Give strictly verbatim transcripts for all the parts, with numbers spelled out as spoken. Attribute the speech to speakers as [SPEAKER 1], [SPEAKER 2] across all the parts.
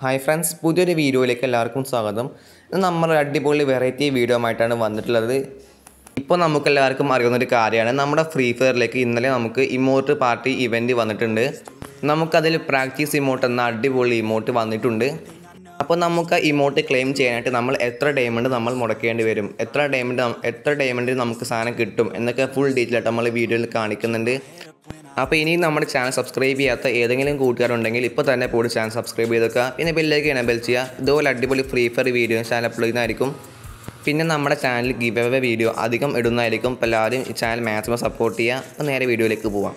[SPEAKER 1] Hi friends, പുതിയൊരു വീഡിയോയിലേക്ക് എല്ലാവർക്കും സ്വാഗതം. ഇത് നമ്മൾ അടിപൊളി വെറൈറ്റി വീഡിയോ ആയിട്ടാണ് വന്നിട്ടുള്ളത്. ഇപ്പോൾ നമുക്കെല്ലാവർക്കും അറിയുന്നൊരു കാര്യമാണ്, നമ്മുടെ ഫ്രീ ഫയറിലേക്ക് ഇന്നലെ നമുക്ക് ഇമോട്ട് പാർട്ടി ഇവൻറ്റ് വന്നിട്ടുണ്ട്. നമുക്കതിൽ പ്രാക്ടീസ് ഇമോട്ട് എന്ന അടിപൊളി ഇമോട്ട് വന്നിട്ടുണ്ട്. അപ്പോൾ നമുക്ക് ഇമോട്ട് ക്ലെയിം ചെയ്യാനായിട്ട് നമ്മൾ എത്ര ഡയമണ്ട് നമ്മൾ മുടക്കേണ്ടി വരും, എത്ര ഡയമണ്ട് എത്ര ഡയമണ്ട് നമുക്ക് സാധനം കിട്ടും എന്നൊക്കെ ഫുൾ ഡീറ്റെയിൽ ആയിട്ട് നമ്മൾ വീഡിയോയിൽ കാണിക്കുന്നുണ്ട്. അപ്പോൾ ഇനി നമ്മുടെ ചാനൽ സബ്സ്ക്രൈബ് ചെയ്യാത്ത ഏതെങ്കിലും കൂട്ടുകാരുണ്ടെങ്കിൽ ഇപ്പോൾ തന്നെ പോയി ചാനൽ സബ്സ്ക്രൈബ് ചെയ്തേക്കുക. പിന്നെ ബെല്ലേക്ക് എനേബിൾ ചെയ്യുക. ഇതുപോലെ അടിപൊളി Free Fire video channel upload ചെയ്യുന്നതായിരിക്കും. പിന്നെ നമ്മുടെ ചാനൽ ഗിവ് അവേ വീഡിയോ അധികം ഇടുന്നതായിരിക്കും. അപ്പോൾ എല്ലാവരും ഈ ചാനൽ മാക്സിമം സപ്പോർട്ട് ചെയ്യുക. അപ്പോൾ നേരെ വീഡിയോയിലേക്ക് പോവാം.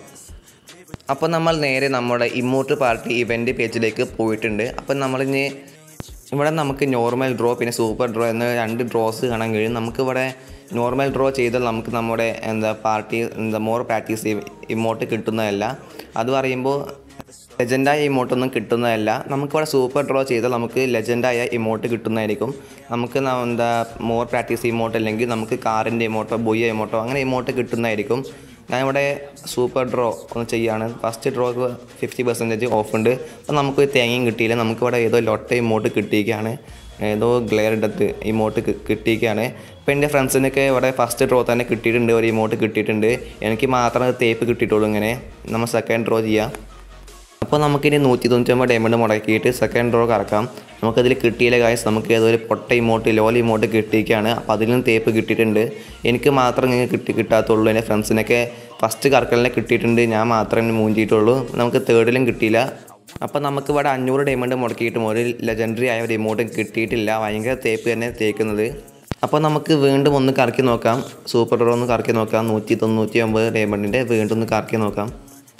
[SPEAKER 1] അപ്പോൾ നമ്മൾ നേരെ നമ്മുടെ ഇമോട്ട് പാർട്ടി ഇവൻറ്റ് പേജിലേക്ക് പോയിട്ടുണ്ട്. അപ്പോൾ നമ്മളിനി ഇവിടെ നമുക്ക് നോർമൽ ഡ്രോ പിന്നെ സൂപ്പർ ഡ്രോ എന്ന രണ്ട് ഡ്രോസ് കാണാൻ കഴിയും. നമുക്കിവിടെ നോർമൽ ഡ്രോ ചെയ്താൽ നമുക്ക് നമ്മുടെ എന്താ പാർട്ടി എന്താ മോർ പ്രാക്ടീസ് ഇമോട്ട് കിട്ടുന്നതല്ല. അത് പറയുമ്പോൾ ലെജൻഡായ ഇമോട്ടൊന്നും കിട്ടുന്നതല്ല. നമുക്കിവിടെ സൂപ്പർ ഡ്രോ ചെയ്താൽ നമുക്ക് ലെജൻഡായ ഇമോട്ട് കിട്ടുന്നതായിരിക്കും. നമുക്ക് എന്താ മോർ പ്രാക്ടീസ് ഇമോട്ട് അല്ലെങ്കിൽ നമുക്ക് കാറിൻ്റെ ഇമോട്ടോ ബൊയ്യ ഇമോട്ടോ അങ്ങനെ ഇമോട്ട് കിട്ടുന്നതായിരിക്കും. ഞാനിവിടെ സൂപ്പർ ഡ്രോ ഒന്ന് ചെയ്യുകയാണ്. ഫസ്റ്റ് ഡ്രോക്ക് ഫിഫ്റ്റി പെർസെൻറ്റേജ് ഓഫ് ഉണ്ട്. അപ്പോൾ നമുക്ക് തേങ്ങയും കിട്ടിയില്ല. നമുക്കിവിടെ ഏതോ ലൊട്ട ഇമോട്ട് കിട്ടിയിരിക്കുകയാണ്, ഏതോ ഗ്ലെയർ ഡെത്ത് ഇമോട്ട് കിട്ടിയിരിക്കുകയാണ്. അപ്പോൾ എൻ്റെ ഫ്രണ്ട്സിനൊക്കെ ഇവിടെ ഫസ്റ്റ് ഡ്രോ തന്നെ കിട്ടിയിട്ടുണ്ട്, ഒരു ഇമോട്ട് കിട്ടിയിട്ടുണ്ട്. എനിക്ക് മാത്രമേ തേപ്പ് കിട്ടിയിട്ടുള്ളൂ. ഇങ്ങനെ നമ്മൾ സെക്കൻഡ് ഡ്രോ ചെയ്യാം. അപ്പോൾ നമുക്കിനി നൂറ്റി തൊണ്ണൂറ്റൊമ്പത് ഡയമണ്ട് മുടക്കിയിട്ട് സെക്കൻഡ് ഡ്രോ കറക്കാം. നമുക്കതിൽ കിട്ടിയില്ല ഗായ്സ്. നമുക്ക് ഏതൊരു പൊട്ട ഇമോട്ട് ലോല ഇമോട്ട് കിട്ടിയിരിക്കുകയാണ്. അപ്പോൾ അതിലും തേപ്പ് കിട്ടിയിട്ടുണ്ട്. എനിക്ക് മാത്രം ഇങ്ങനെ കിട്ടി കിട്ടാത്തുള്ളൂ. എൻ്റെ ഫ്രണ്ട്സിനൊക്കെ ഫസ്റ്റ് കറക്കലിനെ കിട്ടിയിട്ടുണ്ട്, ഞാൻ മാത്രമേ മൂഞ്ചിയിട്ടുള്ളൂ. നമുക്ക് തേർഡിലും കിട്ടിയില്ല. അപ്പോൾ നമുക്കിവിടെ അഞ്ഞൂറ് ഡയമണ്ട് മുടക്കിയിട്ടും ഒരു ലെജൻഡറി ആയ ഒരു ഇമോട്ട് കിട്ടിയിട്ടില്ല. ഭയങ്കര തേപ്പ് തന്നെ തേക്കുന്നത്. അപ്പോൾ നമുക്ക് വീണ്ടും ഒന്ന് കറക്കി നോക്കാം. സൂപ്പർ ഡ്രോ ഒന്ന് കറക്കി നോക്കാം. നൂറ്റി തൊണ്ണൂറ്റി ഒമ്പത് ഡയമണ്ടിൻ്റെ വീണ്ടും ഒന്ന് കറക്കി നോക്കാം.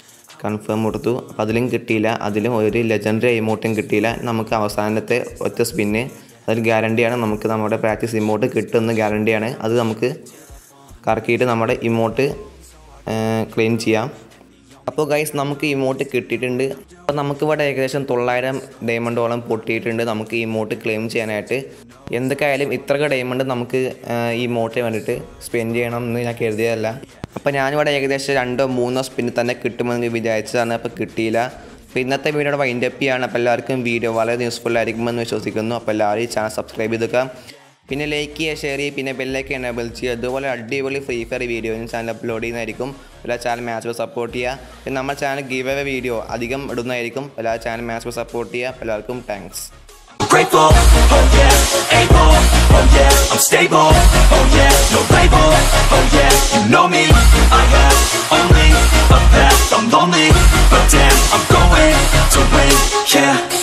[SPEAKER 1] കൺഫേം കൊടുത്തു. അപ്പോൾ അതിലും കിട്ടിയില്ല. അതിലും ഒരു ലെജൻഡറി ഇമോട്ടും കിട്ടിയില്ല. നമുക്ക് അവസാനത്തെ ഒറ്റ സ്പിന്ന് അതൊരു ഗ്യാരണ്ടിയാണ്. നമുക്ക് നമ്മുടെ പ്രാക്ടീസ് ഇമോട്ട് കിട്ടുമെന്ന് ഗ്യാരണ്ടിയാണ്. അത് നമുക്ക് കറക്കിയിട്ട് നമ്മുടെ ഇമോട്ട് ക്ലെയിം ചെയ്യാം. അപ്പോൾ ഗൈസ് നമുക്ക് ഇമോട്ട് കിട്ടിയിട്ടുണ്ട്. അപ്പോൾ നമുക്കിവിടെ ഏകദേശം തൊള്ളായിരം ഡയമണ്ടോളം പൊട്ടിയിട്ടുണ്ട് നമുക്ക് ഇമോട്ട് ക്ലെയിം ചെയ്യാനായിട്ട്. എന്തൊക്കെയായാലും ഇത്രയൊക്കെ ഡയമണ്ട് നമുക്ക് ഈ ഇമോട്ടിന് വേണ്ടിയിട്ട് സ്പെൻഡ് ചെയ്യണം എന്ന് ഞാൻ കരുതിയതല്ല. അപ്പോൾ ഞാനിവിടെ ഏകദേശം രണ്ടോ മൂന്നോ സ്പിന്നിൽ തന്നെ കിട്ടുമെന്ന് വിചാരിച്ചതാണ്. അപ്പോൾ കിട്ടിയില്ല. അപ്പോൾ ഇന്നത്തെ വീഡിയോയുടെ വൈൻഡപ്പ് ചെയ്യാണ്. അപ്പോൾ എല്ലാവർക്കും വീഡിയോ വളരെ യൂസ്ഫുൾ ആയിരിക്കുമെന്ന് വിശ്വസിക്കുന്നു. അപ്പോൾ എല്ലാവരും ഈ ചാനൽ സബ്സ്ക്രൈബ് ചെയ്തേക്കുക. പിന്നെ ലൈക്ക് ചെയ്യുക, ഷെയർ ചെയ്യുക, പിന്നെ ബെല്ലൈക്കൺ എനേബിൾ ചെയ്യുക. അതുപോലെ അടിപൊളി Free Fire video channel upload ചെയ്യുന്നതായിരിക്കും. എല്ലാ ചാനൽ മാക്സിമം സപ്പോർട്ട് ചെയ്യുക. പിന്നെ നമ്മുടെ ചാനൽ ഗിവ് അവേ വീഡിയോ അധികം ഇടുന്നതായിരിക്കും. എല്ലാ ചാനൽ മാക്സിമം സപ്പോർട്ട് ചെയ്യുക. എല്ലാവർക്കും thanks.
[SPEAKER 2] Grateful, oh yeah, able, oh yeah, I'm stable, oh yeah, no label, oh yeah, you know me, I have only a path, I'm lonely, but damn, I'm going to win, yeah.